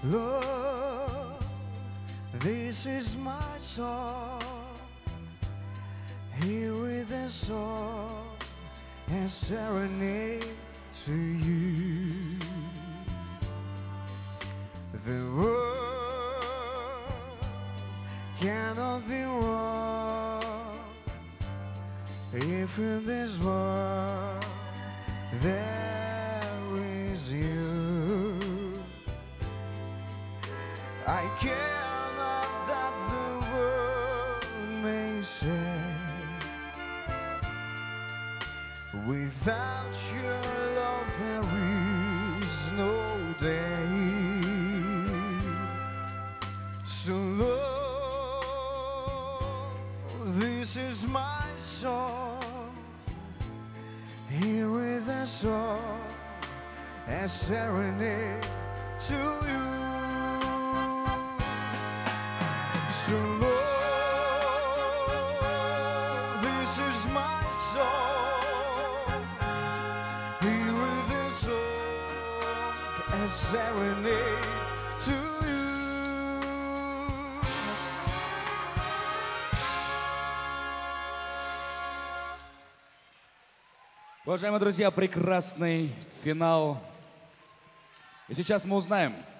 Oh, this is my song. Here is a song, a serenade to you. The world cannot be wrong if in this world there is you. I care not that the world may say, without your love there is no day. So Lord, this is my song. Here is a song, a serenade to you. So Lord, this is my song. Here is a song, a serenade to you. Уважаемые друзья, прекрасный финал. И сейчас мы узнаем,